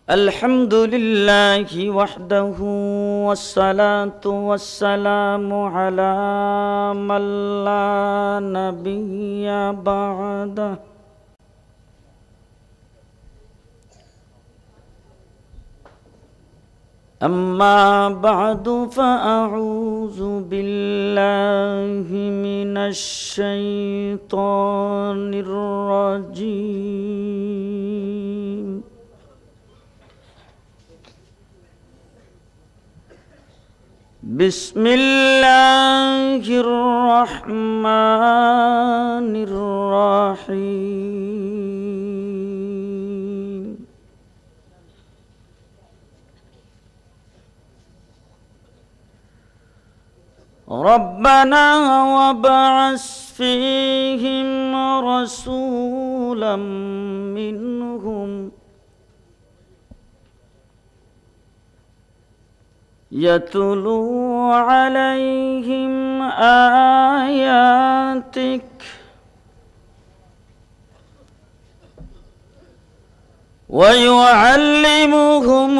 الحمد لله وحده والصلاة والسلام على من لا نبي بعده أما بعد فأعوذ بالله من الشيطان الرجيم بسم الله الرحمن الرحيم ربنا وابعث فيهم رسولا منهم يتلو عليهم آياتك ويعلمهم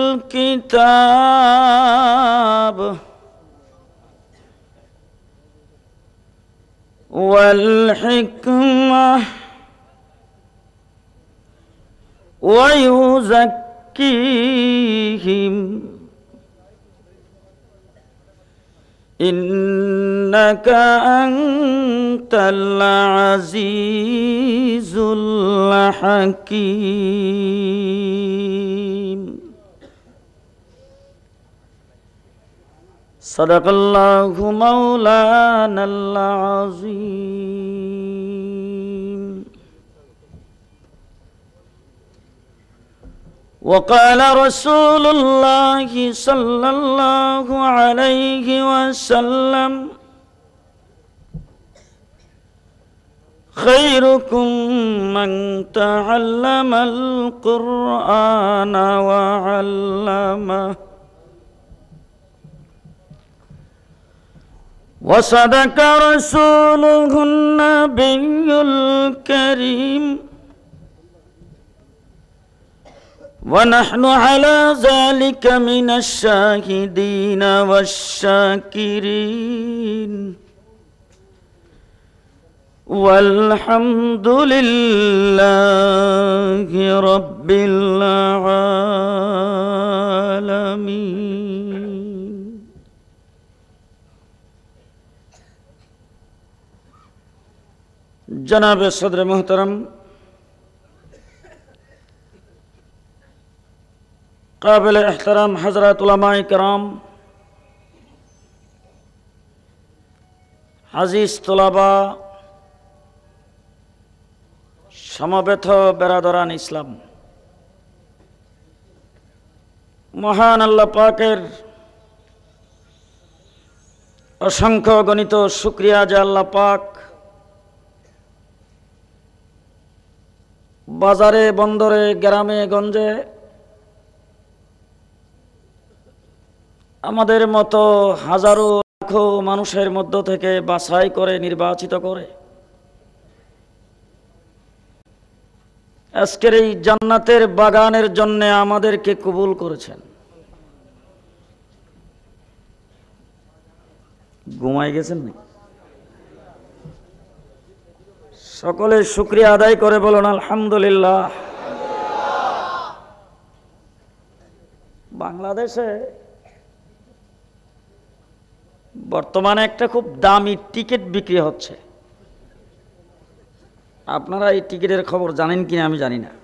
الكتاب والحكمة ويزكيهم إنك أنت العزيز الحكيم صدق الله مولانا العظيم وقال رسول الله صلى الله عليه وسلم خيركم من تعلم القرآن وعلمه وصدق رسوله النبي الكريم ونحن على ذلك من الشاهدين والشاكرين والحمد لله رب العالمين जनाब सदर मोहतरम काबिल एहतराम हज़रात उलमाए किराम আজিজ তোলাবা সমবেত বেরাদরান ইসলাম মহান আল্লাহ পাকের অসংখ্য গণিত শুকরিয়া যে আল্লাহ পাক বাজারে বন্দরে গ্রামে গঞ্জে আমাদের মতো হাজারো লাখো মানুষের মধ্য থেকে বাছাই করে নির্বাচিত করে আজকের এই জান্নাতের বাগানের জন্য আমাদেরকে কবুল করেছেন। ঘুমাই গেছেন না? সকলে শুকরিয়া আদায় করে বলুন আলহামদুলিল্লাহ। বাংলাদেশে বর্তমানে একটা খুব দামি টিকিট বিক্রি হচ্ছে। আপনারা এই টিকিটের খবর জানেন কিনা আমি জানি না।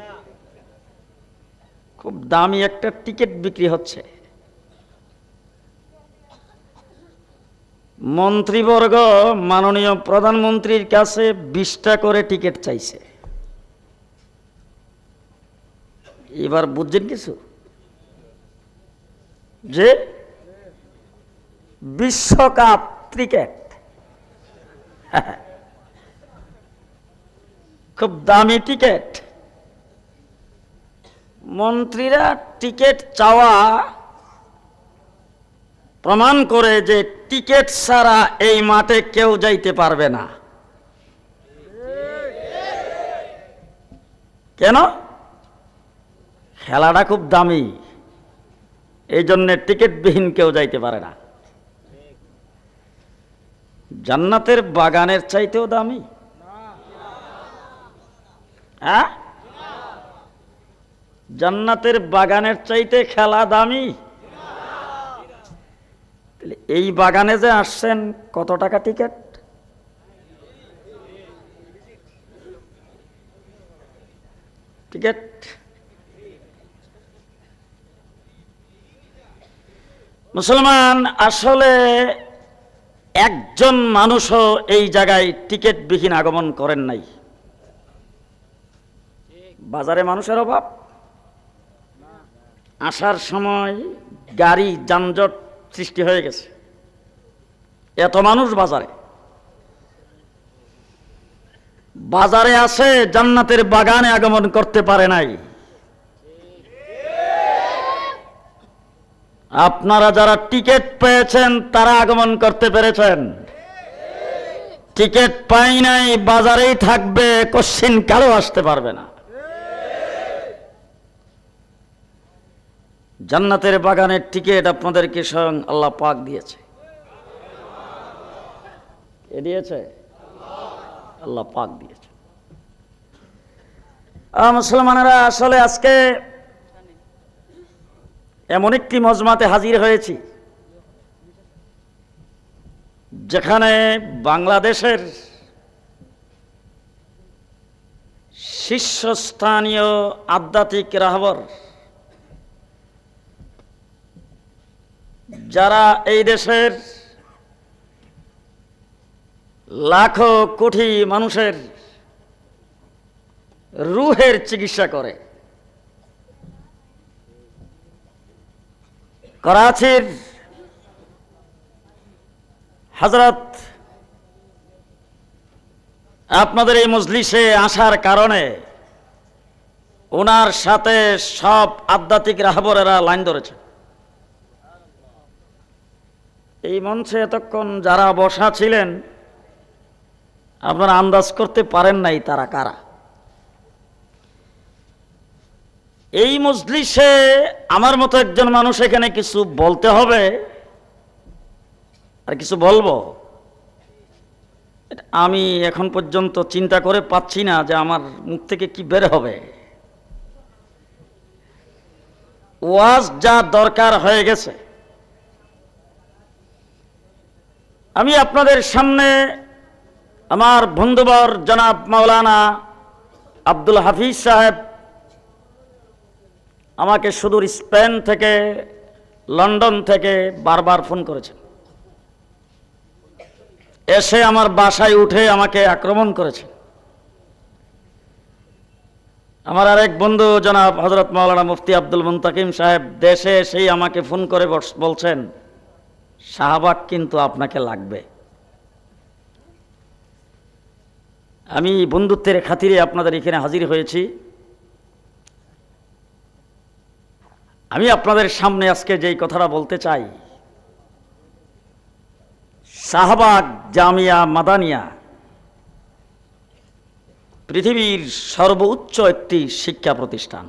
খুব দামি একটা টিকিট বিক্রি হচ্ছে। মন্ত্রীবর্গ মাননীয় প্রধানমন্ত্রীর কাছে 20টা করে টিকিট চাইছে। এবার বুঝছেন কিছু যে বিশ্বকাপ ক্রিকেট খুব দামি টিকিট। মন্ত্রীরা টিকিট চাওয়া প্রমাণ করে যে টিকিট ছাড়া এই মাঠে কেউ যাইতে পারবে না। কেন? খেলাটা খুব দামি, এই জন্যে টিকিটবিহীন কেউ যাইতে পারে না। জান্নাতের বাগানের চাইতেও দামি? হ্যাঁ, জান্নাতের বাগানের চাইতে খেলা দামি? এই বাগানে যে আসছেন, কত টাকা টিকিট? টিকিট মুসলমান, আসলে একজন মানুষও এই জায়গায় টিকিটবিহীন আগমন করেন নাই। বাজারে মানুষের অভাব, আসার সময় গাড়ি যানজট সৃষ্টি হয়ে গেছে, এত মানুষ বাজারে। বাজারে আসে, জান্নাতের বাগানে আগমন করতে পারে নাই। আপনারা যারা টিকিট পেয়েছেন তারা আগমন করতে পেরেছেন, টিকিট পাই নাই, বাজারেই থাকবে, কোশ্চিন কারো আসতে পারবে না। জান্নাতের বাগানের টিকিট আপনাদেরকে স্বয়ং আল্লাহ পাক দিয়েছে। কে দিয়েছে? আল্লাহ পাক দিয়েছে। মুসলমানেরা, আসলে আজকে এমন একটি মজমাতে হাজির হয়েছি যেখানে বাংলাদেশের শীর্ষস্থানীয় আধ্যাত্মিক রাহবর, যারা এই দেশের লাখো কোটি মানুষের রুহের চিকিৎসা করে, করাচির হযরত আপনাদের এই মজলিসে আসার কারণে ওনার সাথে সব আধ্যাত্মিক রাহবরেরা লাইন ধরেছে। এই মঞ্চে এতক্ষণ যারা বসা ছিলেন, আপনারা আন্দাজ করতে পারেন নাই তারা কারা। এই মজলিসে আমার মতো একজন মানুষ এখানে কিছু বলতে হবে আর কিছু বলবো, আমি এখন পর্যন্ত চিন্তা করে পাচ্ছি না যে আমার মুখ থেকে কি বের হবে। ওয়াজ যা দরকার হয়ে গেছে। আমি আপনাদের সামনে আমার বন্ধুবর জনাব মাওলানা আব্দুল হাফিজ সাহেব আমাকে সুদূর স্পেন থেকে, লন্ডন থেকে বারবার ফোন করেছেন, এসে আমার বাসায় উঠে আমাকে আক্রমণ করেছে। আমার আরেক বন্ধু জনাব হযরত মাওলানা মুফতি আব্দুল মুনতাকিম সাহেব দেশে এসেই আমাকে ফোন করে বলছেন, শাহবাগ কিন্তু আপনাকে লাগবে। আমি বন্ধুত্বের খাতিরে আপনাদের এখানে হাজির হয়েছি। আমি আপনাদের সামনে আজকে যেই কথাটা বলতে চাই, শাহবাগ জামিয়া মাদানিয়া পৃথিবীর সর্বোচ্চ একটি শিক্ষা প্রতিষ্ঠান।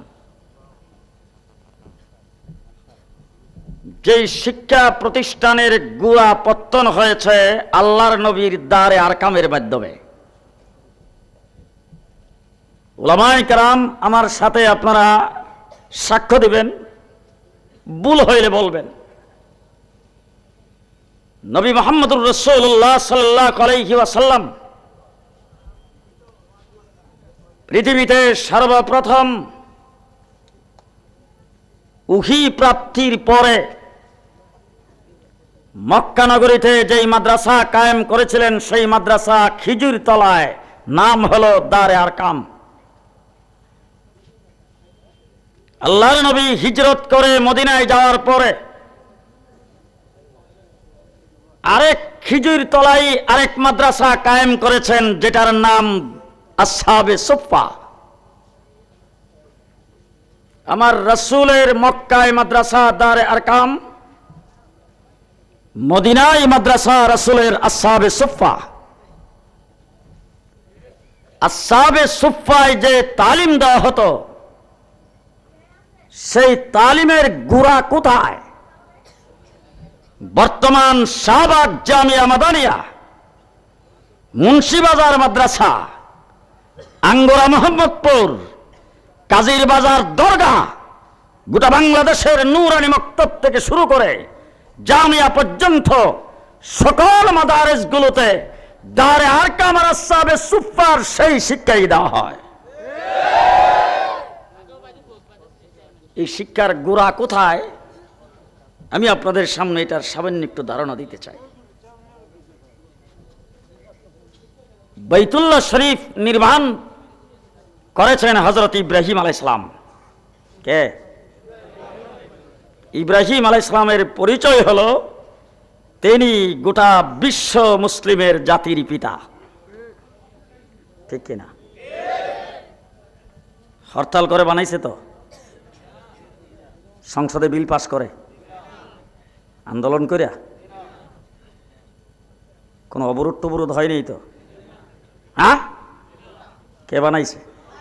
যেই শিক্ষা প্রতিষ্ঠানের গুড়া পত্তন হয়েছে আল্লাহর নবীর দারে আরকামের মাধ্যমে। উলামায়ে কেরাম আমার সাথে আপনারা সাক্ষ্য দিবেন, ভুল হইলে বলবেন। নবী মুহাম্মদুর রাসূলুল্লাহ সাল্লাল্লাহু আলাইহি ওয়াসাল্লাম পৃথিবীতে সর্বপ্রথম উহি প্রাপ্তির পরে মক্কা নগরীতে যেই মাদ্রাসা কায়েম করেছিলেন, সেই মাদ্রাসা খিজুর তলায়, নাম হলো দারে আরকাম। আল্লাহর নবী হিজরত করে মদিনায় যাওয়ার পরে আরেক খিজুর তলায় আরেক মাদ্রাসা কায়েম করেছেন, যেটার নাম আসহাবে সুফফা। আমার রাসূলের মক্কায় মাদ্রাসা দারে আরকাম, মদিনায় মাদ্রাসা রাসূলের আসহাবে সুফফা। আসহাবে সুফফায় যে তালিম দেওয়া হতো, সেই তালিমের গুড়া কোথায়? বর্তমান শাহবাগ জামিয়া মাদানিয়া, মুন্সিবাজার মাদ্রাসা, আঙ্গুরা মোহাম্মদপুর, কাজীর বাজার দরগা, গোটা বাংলাদেশের নুরানি মক্তব থেকে শুরু করে জামিয়া পর্যন্ত সকল মাদারেসগুলোতে দারে আরকাম আর আসহাবে সুফফার সেই শিক্ষাই দেওয়া হয়। এই শিক্ষার গোড়া কোথায়? আমি আপনাদের সামনে এটার সামান্য একটু ধারণা দিতে চাই। বাইতুল্লাহ শরীফ নির্মাণ করেছেন হযরত ইব্রাহিম আলাইহিস সালাম। কে? ইব্রাহিম আলাইহিস সালামের পরিচয় হলো তিনি গোটা বিশ্ব মুসলিমের জাতির পিতা। ঠিক কিনা? হরতাল করে বানাইছে তো, সংসদে বিল পাস করে, আন্দোলন করে, কোনো অবরোধ টবরোধ হয়নি তো? হ্যাঁ, কে বানাইছে?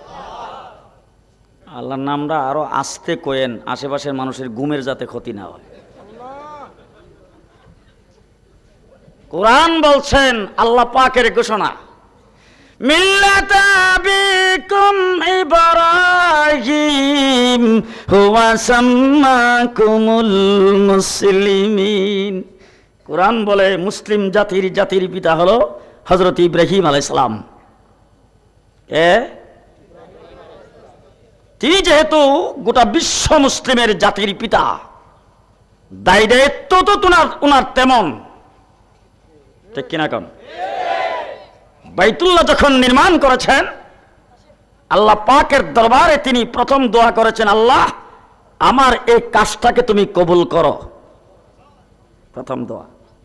আল্লাহর নামটা আরো আস্তে কোয়েন, আশেপাশের মানুষের ঘুমের যাতে ক্ষতি না হয়। কোরআন বলছেন, আল্লাহ পাকের ঘোষণা, মিল্লাতা আবিকুম ইব্রাহিম হুয়া সাম্মাকুমুল মুসলিমিন। কোরআন বলে মুসলিম জাতির পিতা হলো হযরত ইব্রাহিম আলাইহিস সালাম। তিনি যেহেতু গোটা বিশ্ব মুসলিমের জাতির পিতা, দায় দায়িত্ব তো উনার তেমন। ঠিক কিনা কোন? বাইতুল্লাহ যখন নির্মাণ করেছেন, আল্লাহ পাকের দরবারে তিনি প্রথম দোয়া করেছেন, আল্লাহ আমার এই কাজটাকে তুমি কবুল করো। প্রথম দোয়া।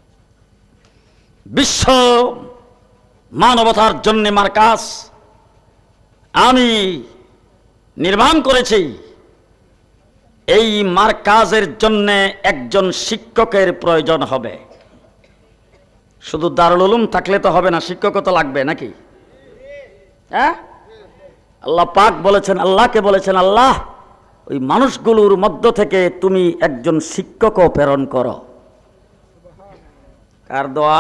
বিশ্ব মানবতার জন্য মার্কাজ আমি নির্মাণ করেছি। এই মার্কাজের জন্য একজন শিক্ষকের প্রয়োজন হবে। শুধু দারুল উলুম থাকলে তো হবে না, শিক্ষকও তো লাগবে নাকি? হ্যাঁ, আল্লাহ পাক বলেছেন, আল্লাহকে বলেছেন, আল্লাহ ওই মানুষগুলোর মধ্য থেকে তুমি একজন শিক্ষকও প্রেরণ করো। কার দোয়া?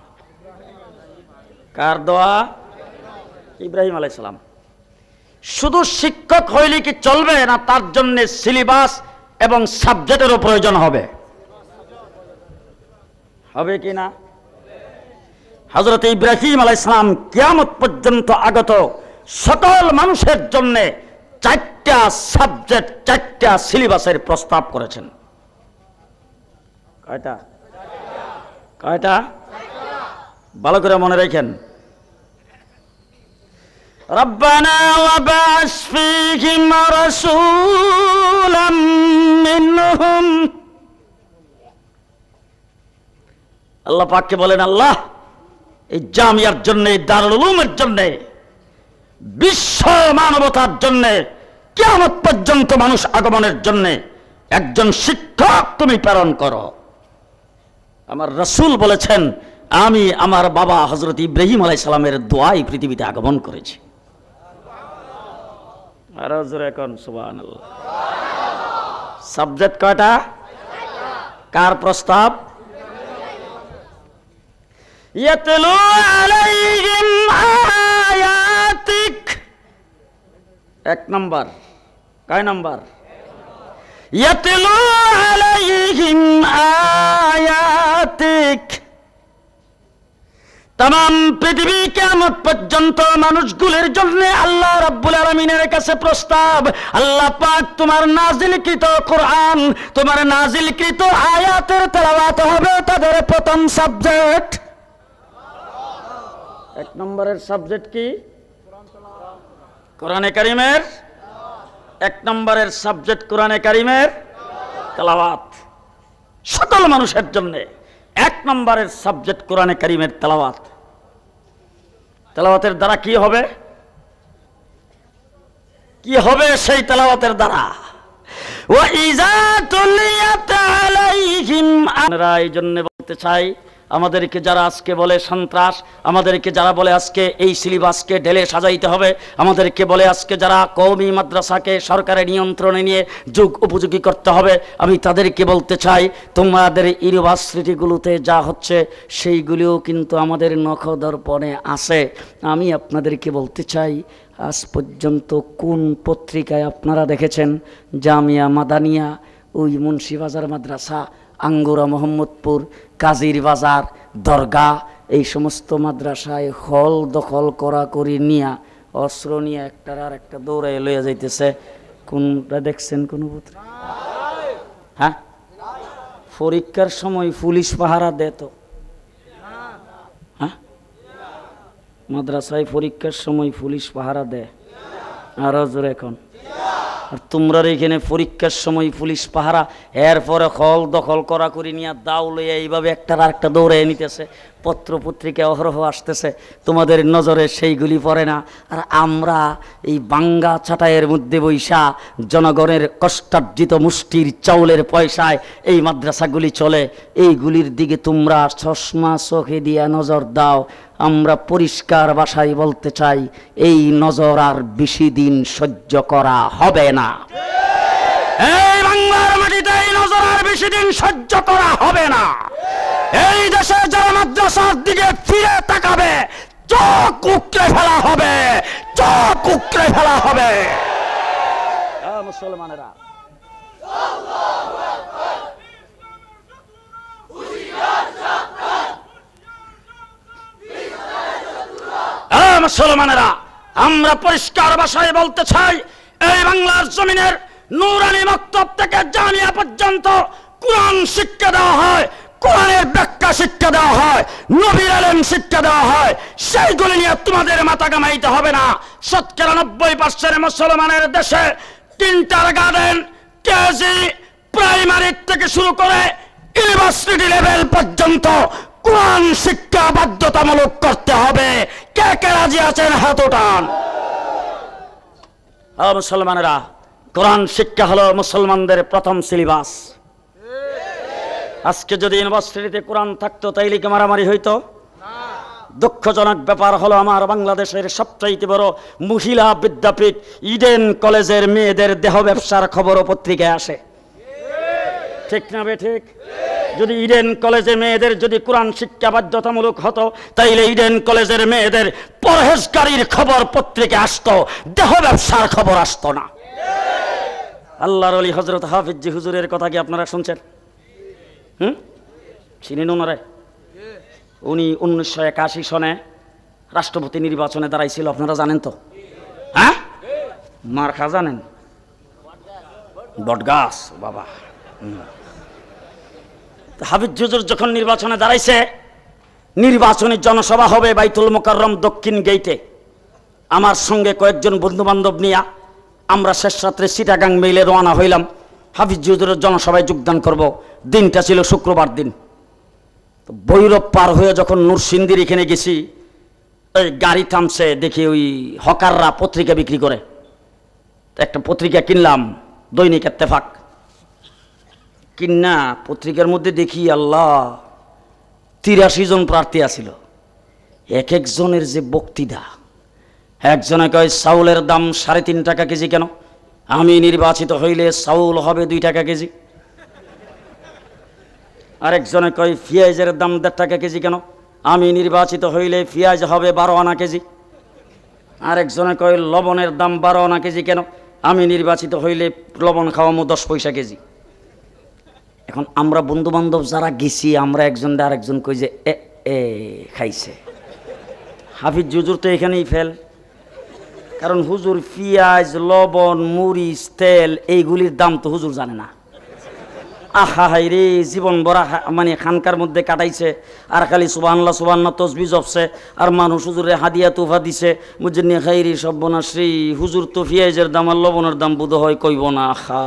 কার দোয়া? ইব্রাহিম আলাইহিস সালাম। শুধু শিক্ষক হইলে কি চলবে না? তার জন্য সিলেবাস এবং সাবজেক্টেরও প্রয়োজন হবে। হবে কি না? হযরত ইব্রাহিম আলাইহিস সালাম কিয়ামত পর্যন্ত আগত সকল মানুষের জন্য 4টা সাবজেক্ট, 4টা সিলেবাসের প্রস্তাব করেছেন। কয়টা? কয়টা? ভালো করে মনে রাখেন। রব্বানা ওয়াবা'স ফীহিম রাসূলাম মিনহুম। আল্লাহ পাককে বলেন, আল্লাহ এই জামিয়ার জন্য, দারুল উলুমের জন্য, বিশ্ব মানবতার জন্য, কিয়ামত পর্যন্ত মানুষ আগমনের জন্য একজন শিক্ষক তুমি প্রেরণ করো। আমার রাসূল বলেছেন, আমি আমার বাবা হযরত ইব্রাহিম আলাইহিস সালামের দোয়ায় পৃথিবীতে আগমন করেছি। আরো জোরে কোন সুবহানাল্লাহ। সাবজেক্ট কয়টা? কার প্রস্তাব? ইয়াতলু আলাইহিম আয়াতিক। 1 নম্বর। কয় নম্বর? ইয়াতলু আলাইহিম আয়াতিক। तमाम पृथ्वी कियामत पर्यंत मानुषगुलोर जन्य आल्लाह रब्बुल आलामीनेर काछे प्रस्ताव, आल्लाह पाक तुम्हार नाजिलकृत कुरआन, तुम्हार नाजिलकृत आयातेर तेलाওয়াত होबे तादेर प्रथम सब्जेक्ट। 1 नम्बरेर सब्जेक्ट की? कुराने करीमेर 1 नम्बरेर सब्जेक्ट कुराने करीमेर तेलाওয়াত। सकल मानुषेर जन्य 1 नम्बरेर सब्जेक्ट कुराने करीमेर तेलाওয়াত। তেলাওয়াতের দ্বারা কি হবে? কি হবে সেই তেলাওয়াতের দ্বারা? ওয়া ইযা তুলিয়াত আলাইহিম। আমরা এই জন্য বলতে চাই, আমাদেরকে যারা আজকে বলে সন্ত্রাস, আমাদেরকে যারা বলে আজকে এই সিলেবাসকে ঢেলে সাজাইতে হবে, আমাদেরকে বলে আজকে যারা কওমি মাদ্রাসাকে সরকারের নিয়ন্ত্রণে নিয়ে যুগ উপযোগী করতে হবে, আমি তাদেরকে বলতে চাই তোমাদের ইউনিভার্সিটিগুলোতে যা হচ্ছে সেইগুলিও কিন্তু আমাদের নখদর্পণে আছে। আমি আপনাদেরকে বলতে চাই, আজ পর্যন্ত কোন পত্রিকায় আপনারা দেখেছেন জামিয়া মাদানিয়া, ওই মুন্সিবাজার মাদ্রাসা, আঙ্গুরা মোহাম্মদপুর, কাজীর বাজার, দরগা, এই সমস্ত মাদ্রাসায় হল দখল করি নিয়া অস্ত্র নিয়ে একটার আর একটা দৌড়াই লইয়া যাইতেছে? কোনটা দেখছেন কোন পত্রিকা? হ্যাঁ, পরীক্ষার সময় পুলিশ পাহারা দেয় তো? হ্যাঁ, মাদ্রাসায় পরীক্ষার সময় পুলিশ পাহারা দেয়? আরো জোরে এখন। আর তোমরা এখানে পরীক্ষার সময় পুলিশ পাহারা, এরপরে হল দখল করি নিয়ে দাও লইয়া এইভাবে একটার আর একটা দৌড়ে নিতেছে, পত্র পত্রিকা অহরহ আসতেছে, তোমাদের নজরে সেইগুলি পড়ে না। আর আমরা এই বাঙ্গা ছাটাইয়ের মধ্যে বৈশা জনগণের কষ্টার্জিত মুষ্টির চাউলের পয়সায় এই মাদ্রাসাগুলি চলে, এইগুলির দিকে তোমরা চশমা চোখে দিয়া নজর দাও। আমরা পরিষ্কার ভাষায় বলতে চাই, এই নজর আর বেশি দিন সহ্য করা হবে না। এই বাংলার মাটিতে এই নজর আর বেশি দিন সহ্য করা হবে না। এই দেশে যারা মাদ্রাসার দিকে ফিরে তাকাবে, চোখ উকড়ে ফেলা হবে, চোখ উকড়ে ফেলা হবে। মুসলমানেরা, মুসলমানেরা, আমরা পরিষ্কার ভাষায় বলতে চাই, এই বাংলার জমিনের নূরানি মক্তব থেকে জামিয়া পর্যন্ত কোরআন শিক্ষা দেওয়া হয়, কোরআনের ব্যাখ্যা শিক্ষা দেওয়া হয়, নবীর আলেম শিক্ষা দেওয়া হয়। সেইগুলি নিয়ে তোমাদের মাথা কামাইতে হবে না। ৯০% মুসলমানের দেশে কিন্ডারগার্টেন, কেজি, প্রাইমারি থেকে শুরু করে ইউনিভার্সিটি লেভেল পর্যন্ত কোরআন শিক্ষা বাধ্যতামূলক করতে হবে। কে কে রাজি আছেন হাত উঠান। মুসলমানেরা, কোরআন শিক্ষা হলো মুসলমানদের প্রথম সিলেবাস। আজকে যদি ইউনিভার্সিটিতে কোরআন থাকতো তাইলে কি মারামারি হইতো? দুঃখজনক ব্যাপার হলো, আমার বাংলাদেশের সবচাইতে বড় মহিলা বিদ্যাপীঠ ইডেন কলেজের মেয়েদের দেহ ব্যবসার খবরও পত্রিকায় আসে, ঠিক না বে ঠিক? যদি ইডেন কলেজে মেয়েদের যদি কোরআন শিক্ষা বাধ্যতামূলক হতো, তাইলে ইডেন কলেজের মেয়েদের পরহেজগারির খবর পত্রিকা আসতো, দেহ ব্যবসার খবর আসতো না। আল্লাহর ওলি হযরত হাফিজ জি হুজুরের কথা কি আপনারা শুনছেন? চিনেন ওনারে? উনি 1981 সনে রাষ্ট্রপতি নির্বাচনে দাঁড়াইছিল, আপনারা জানেন তো? হ্যাঁ, মার্কা জানেন? বটগাছ বাবা। হাফিজ হুজুর যখন নির্বাচনে দাঁড়াইছে, নির্বাচনী জনসভা হবে বাইতুল মোকাররম দক্ষিণ গেইটে। আমার সঙ্গে কয়েকজন বন্ধু বান্ধব নিয়ে আমরা শেষ রাত্রে চিটাগাং মেইলে রওনা হইলাম হাফিজ হুজুরের জনসভায় যোগদান করব। দিনটা ছিল শুক্রবার দিন। ভৈরব পার হয়ে যখন নূরসিংদীর এখানে গেছি, ওই গাড়ি থামছে, দেখি ওই হকাররা পত্রিকা বিক্রি করে। একটা পত্রিকা কিনলাম, দৈনিক ইত্তেফাক। কিনা পত্রিকার মধ্যে দেখি আল্লাহ ৮৩ জন প্রার্থী আছিল। এক একজনের যে বক্তৃতা, একজনে কয় চাউলের দাম ৩.৫ টাকা কেজি কেন? আমি নির্বাচিত হইলে চাউল হবে ২ টাকা কেজি। আরেকজনে কয় পেঁয়াজের দাম ১.৫ টাকা কেজি কেন? আমি নির্বাচিত হইলে পেঁয়াজ হবে ১২ আনা কেজি। আরেকজনে কয় লবণের দাম ১২ আনা কেজি কেন? আমি নির্বাচিত হইলে লবণ খাওয়ামো ১০ পয়সা কেজি। এখন আমরা বন্ধু বান্ধব যারা গেছি, আমরা একজন আরেকজন কই যে এ খাইছে। হাফিজ হুজুর তো এখানেই ফেল, কারণ হুজুর পেঁয়াজ, লবণ, মরিচ, তেল এইগুলির দাম তো হুজুর জানে না। আহা হাই রে, জীবন ভরা মানে খানকার মধ্যে কাটাইছে, আর খালি সুবহানাল্লাহ সুবহানাল্লাহ তসবিহ জপছে, আর মানুষ হুজুরে হাদিয়া তোফা দিছে। মুজন্নি খাইরি সব্বনাশ্রী, হুজুর তো পেঁয়াজের দাম আর লবণের দাম বোধ হয় কইব না। আহা,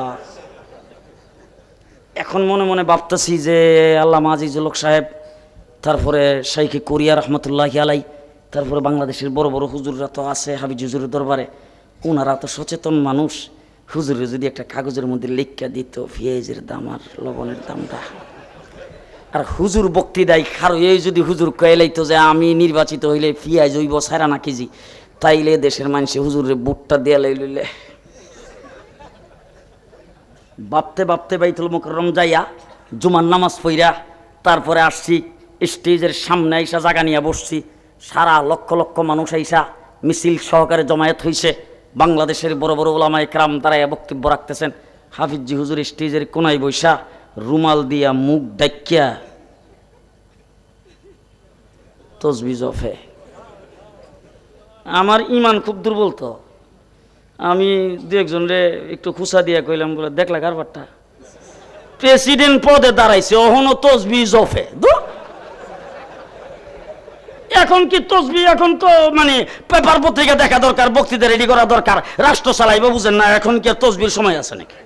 এখন মনে মনে ভাবতেছি যে আল্লামা আজিজুল হক সাহেব, তারপরে শাইখে কোরিয়া রহমতুল্লাহি আলাই, তারপরে বাংলাদেশের বড় বড় হুজুররা তো আছে হাফিজ হুজুরের দরবারে, ওনারা তো সচেতন মানুষ। হুজুরে যদি একটা কাগজের মধ্যে লিখা দিত পেঁয়াজের দাম আর লবণের দামটা, আর হুজুর বক্তি দেয় খারো এই যদি হুজুর কয়েলাইতো যে আমি নির্বাচিত হইলে পিয়াজ হইব সারা না কেজি, তাইলে দেশের মানুষে হুজুরের বুটটা দেয়া লইলে ভাবতে ভাবতে বাইতুল মুকাররম যাইয়া জুমার নামাজ পইরা তারপরে আসছি স্টেজের সামনে আইসা জায়গা নিয়ে বসছি। সারা লক্ষ লক্ষ মানুষ আইসা মিছিল সহকারে জমায়েত হইছে। বাংলাদেশের বড় বড় ওলামায়ে কেরাম তারা বক্তব্য রাখতেছেন। হাফিজি হুজুর স্টেজের কোনায় বৈশা রুমাল দিয়া মুখ ডাকিয়া তসবিহ জপে। আমার ইমান খুব দুর্বল, তো আমি দু একজনরে একটু খুসা দিয়া কইলাম, বলে দেখলা কারবারটা প্রেসিডেন্ট পদে দাঁড়াইছে অহনো তসবিহ জপে। এখন কি তসবিহ, এখন তো মানে পেপার পত্রিকা দেখা দরকার, বক্তৃতা রেডি করা দরকার, রাষ্ট্র চালাইবে, বুঝেন না? এখন কি তসবির সময় আছে নাকি?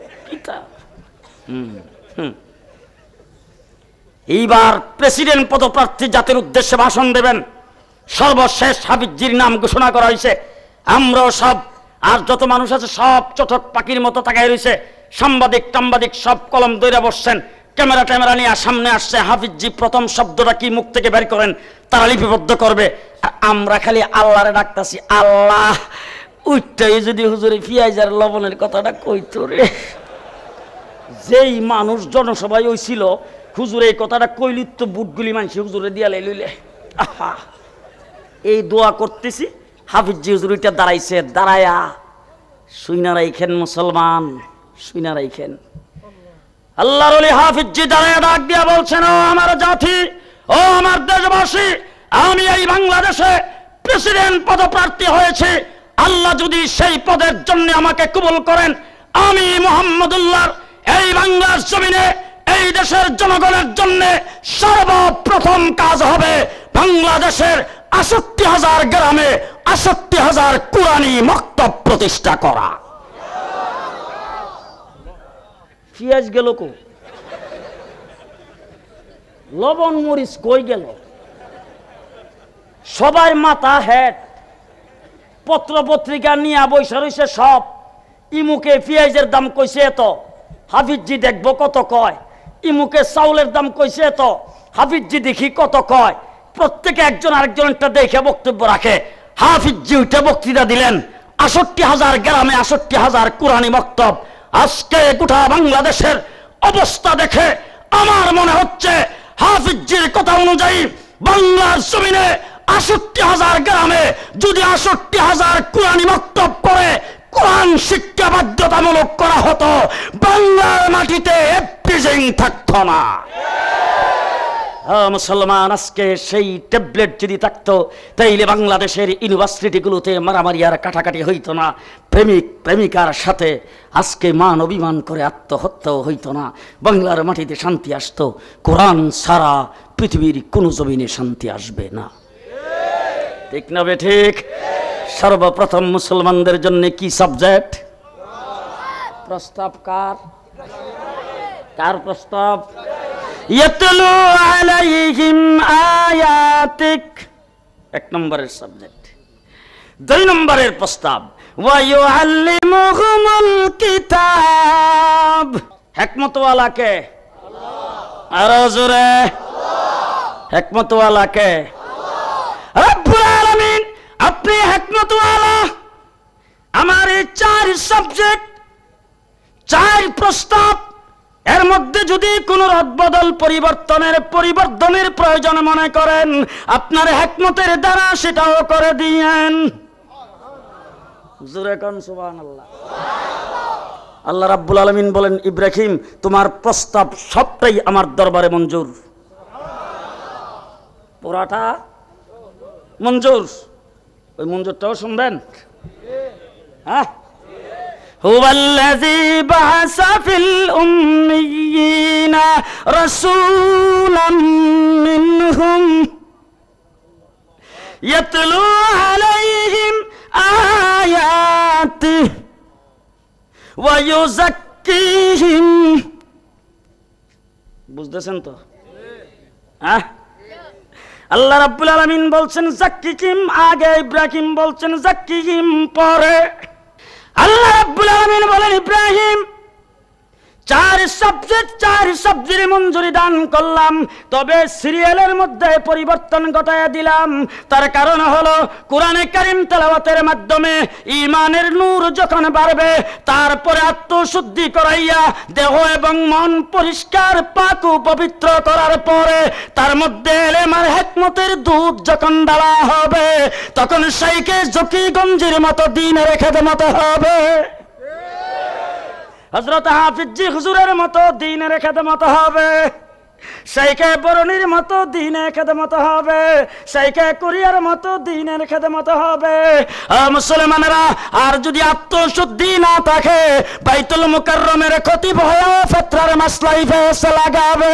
এইবার প্রেসিডেন্ট পদপ্রার্থী জাতির উদ্দেশ্যে ভাষণ দেবেন। সর্বশেষ হাফিজির নাম ঘোষণা করা হয়েছে। আমরাও সব, আর যত মানুষ আছে সব চটক পাখির মতো তাকাই রয়েছে। সাংবাদিক টাম্বাদিক সব কলম দইরা বসছেন, ক্যামেরা ট্যামেরা নিয়ে সামনে আসছে। হাফিজি প্রথম শব্দটা কি মুখ থেকে বের করেন তারা লিপিবদ্ধ করবে। আমরা খালি আল্লাহরে ডাকতাছি, আল্লাহ উইটাই যদি হুজুরে পিঁয়াজ আর লবণের কথাটা কইতো রে। যেই মানুষ জনসভায় হইছিল হুজুর এই কথাটা কইলি তো বুটগুলি মানুষ হুজুরে দিয়া লইলে। আহা, এই দোয়া করতেছি। হাফিজি হুজুর ওইটা দাঁড়াইছে, দাঁড়ায়া শুইনা রাইখেন মুসলমান, শুইনা রাইখেন। আল্লাহর ওলি হাফিজি দাঁড়ায়া ডাক দিয়া বলছেন, ও আমার জাতি, ও আমার দেশবাসী, আমি এই বাংলাদেশে প্রেসিডেন্ট পদপ্রার্থী হয়েছি। আল্লাহ যদি সেই পদের জন্য আমাকে কবুল করেন, আমি মুহাম্মদুল্লাহর এই বাংলার জমিনে এই দেশের জনগণের জন্য সর্বপ্রথম কাজ হবে বাংলাদেশের ৬৮,০০০ গ্রামে ৬৮,০০০ কুরআনী মক্তব প্রতিষ্ঠা করা। পিঁয়াজ গেল কো, লবণ মরিচ কই গেল? সবাই মাথা হেড, পত্র পত্রিকা নিয়ে বৈশা রইছে সব। ইমুকে পেঁয়াজের দাম কইছে এত, হাফিজি দেখবো কত কয়। ইমুকে চাউলের দাম কইছে এত, হাফিজি দেখি কত কয়। প্রত্যেকে একজন আরেকজনটা দেখে বক্তব্য রাখে। হাফিজি উঠে বক্তৃতা দিলেন, ৬৮,০০০ গ্রামে ৬৮,০০০ কুরআনী মক্তব। আজকে গোটা বাংলাদেশের অবস্থা দেখে আমার মনে হচ্ছে হাফিজির কথা অনুযায়ী বাংলার জমিনে ৬৮,০০০ গ্রামে যদি ৬৮,০০০ কুরআনী মক্তব করে কোরআন শিক্ষা বাধ্যতামূলক করা হতো, বাংলার মাটিতে এফটিজিং থাকতো না। মুসলমান, আজকে সেই ট্যাবলেট যদি থাকতো তাইলে বাংলাদেশের ইউনিভার্সিটিগুলোতে মারামারি আর কাটাকাটি হইতো না। প্রেমিক প্রেমিকার সাথে আজকে মান অভিমান করে আত্মহত্যাও হইতো না। বাংলার মাটিতে শান্তি আসতো। কোরআন ছাড়া পৃথিবীর কোন জমিনে শান্তি আসবে না। ঠিক না বে ঠিক? সর্বপ্রথম মুসলমানদের জন্য কি সাবজেক্ট? প্রস্তাব কার? কার প্রস্তাব? ইয়াতলু আলাইহিম আয়াতিক, এক নম্বরের সাবজেক্ট। দুই নম্বরের প্রস্তাব ওয়া ইউআল্লিমুহুমুল কিতাব। হিকমতওয়ালা কে? আল্লাহ। আর জোরে হিকমতওয়ালা কে? আল্লাহ। রব্বুল আলামিন, আপনি হিকমতওয়ালা। আমার এই ৪ সাবজেক্ট, ৪ প্রস্তাব, এর মধ্যে যদি কোন রদবদল পরিবর্তনের প্রয়োজন মনে করেন, আপনার হিকমতের দ্বারা সেটাও করে দিয়েন। জোরে কোন সুবহানাল্লাহ। আল্লাহ রাব্বুল আলামিন বলেন, ইব্রাহিম তোমার প্রস্তাব সবটাই আমার দরবারে মঞ্জুর। পুরাটা মঞ্জুর। ওই মঞ্জুরটাও শুনবেন? হ্যাঁ। هو الذي بعث في الأميين رسولا منهم يتلو عليهم آياته ويزكيهم। বুঝতেছেন তো? হ্যাঁ। আল্লাহ রাব্বুল আলামিন বলছেন যাক্কিহিম আগে, ইব্রাহিম বলছেন যাক্কিহিম পরে। আল্লাহ রাব্বুল আলামিন বলেন, ইব্রাহিম ৪ চার সাবজেক্ট মঞ্জুরি দান করলাম, তবে সিরিয়ালের মধ্যে পরিবর্তন ঘটায়া দিলাম। তার কারণ হলো কোরআনে কারীম তেলাওয়াতের মাধ্যমে ঈমানের নূর যখন বাড়বে, তারপরে আত্মশুদ্ধি করাইয়া দেহ এবং মন পরিষ্কার পাক ও পবিত্র করার পরে তার মধ্যে ইলম আর হিকমতের দুধ যখন ঢালা হবে, তখন শাইখে জকিগঞ্জের মতো দ্বীনের খেদমত হবে, হযরত হাফিজ জি হুজুরের মতো দ্বীনের খেদমত হবে, শাইখে বরনির মতো দ্বীনের খেদমত হবে, শাইখে কুরিয়ার মতো দ্বীনের খেদমত হবে। মুসলমানেরা, আর যদি আত্মশুদ্ধি না থাকে, বাইতুল মুকাররমের খতিব হয়ে ফতরার মাসলাই ফয়সালা লাগাবে।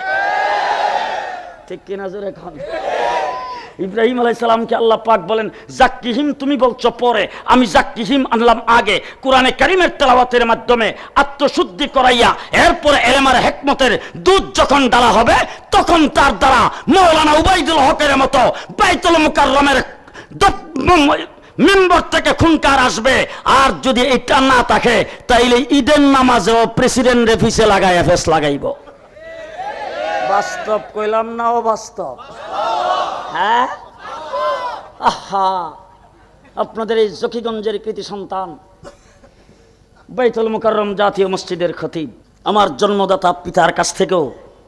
ঠিক কিনা জোরে খান? ইব্রাহিম আলাইহিস সালামকে আল্লাহ পাক বলেন, জাক্কিহিম তুমি বলছো পরে, আমি জাক্কিহিম আনলাম আগে। কোরআনে কারীমের তেলাওয়াতের মাধ্যমে আত্মশুদ্ধি করাইয়া এরপরে ইলম আর হিকমতের দুধ যখন ঢালা হবে, তখন তার দ্বারা মাওলানা উবাইদুল হকের মতো বাইতুল মুকাররমের মেম্বার থেকে খুনকার আসবে। আর যদি এটা না থাকে, তাইলে ঈদের নামাজেও প্রেসিডেন্ট রেফিসে লাগাইয়া ফেস লাগাইব। বাস্তব কইলাম না অবাস্তব? হ্যাঁ, আহা, আপনাদের এই জকিগঞ্জের কৃতি সন্তান, বাইতুল মুকাররম জাতীয় মসজিদের খতিব, আমার জন্মদাতা পিতার কাছ থেকেও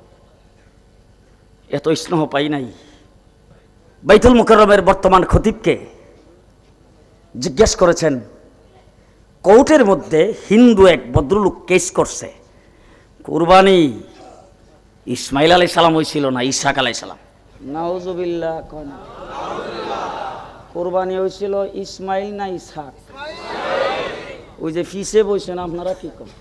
এত স্নেহ পাই নাই। বাইতুল মুকাররমের বর্তমান খতিবকে জিজ্ঞেস করেছেন, কোর্টের মধ্যে হিন্দু এক ভদ্রলোক কেস করছে, কুরবানি ইসমাইল আলাইহিস সালাম হইছিল না ইসহাক আলাইহিস সালাম? নাউজুবিল্লাহ। কোন কুরবানি হইছিল ইসমাইল না ইসহাক? ওই যে ফিসে বইছেন আপনারা, কি কোন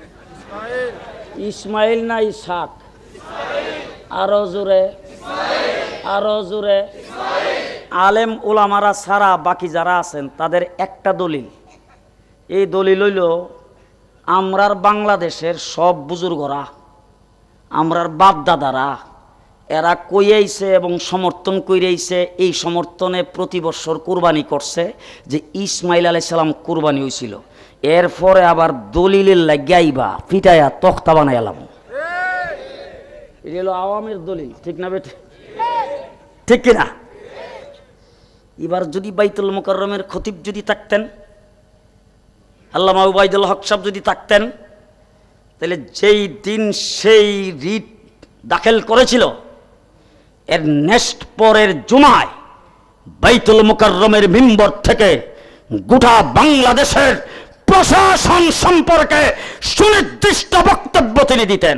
ইসমাইল না ইসহাক? আরো জোরে, আরো জোরে। আলেম ওলামারা ছাড়া বাকি যারা আছেন তাদের একটা দলিল, এই দলিল হইল আমরার বাংলাদেশের সব বুজুর্গরা, আমরার বাপ দাদারা, এরা কইয়াইছে এবং সমর্থন কইরাইছে, এই সমর্থনে প্রতি বছর কুরবানি করছে যে ইসমাইল আলাইহিস সালাম কুরবানি হইছিল। এরপরে আবার দলিলের লাগাইবা পিটাইয়া তখতা বানাইলাম। এটা হলো আওয়ামের দলিল, ঠিক না বেটে? ঠিক কিনা? এবার যদি বাইতুল মুকাররমের খতিব যদি থাকতেন, আল্লামা উবাইদুল হক সাহেব যদি থাকতেন, তাহলে যেই দিন সেই রিট দাখিল করেছিল, এর নেক্সট পরের জুমায় বাইতুল মুকাররমের মিম্বর থেকে গোটা বাংলাদেশের প্রশাসন সম্পর্কে সুনির্দিষ্ট বক্তব্য তিনি দিতেন।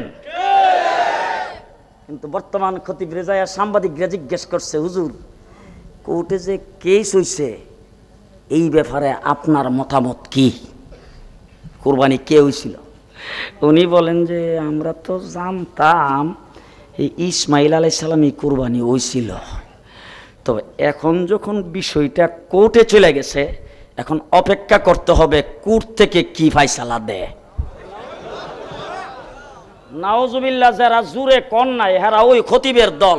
কিন্তু বর্তমান খতিব রেজায়া সাংবাদিকরা জিজ্ঞেস করছে, হুজুর কোর্টে যে কেস হইছে এই ব্যাপারে আপনার মতামত কি? কুরবানি কে হইছিল? উনি বলেন যে আমরা তো জানতাম এই ইসমাইল আলাইহিস সালামই কুরবানি হইছিল, তবে এখন যখন বিষয়টা কোর্টে চলে গেছে, এখন অপেক্ষা করতে হবে কোর্ট থেকে কি ফায়সালা দেয়। নাউজুবিল্লাহ। যারা জুরে কোন নাই হেরা ওই খতিবের দল।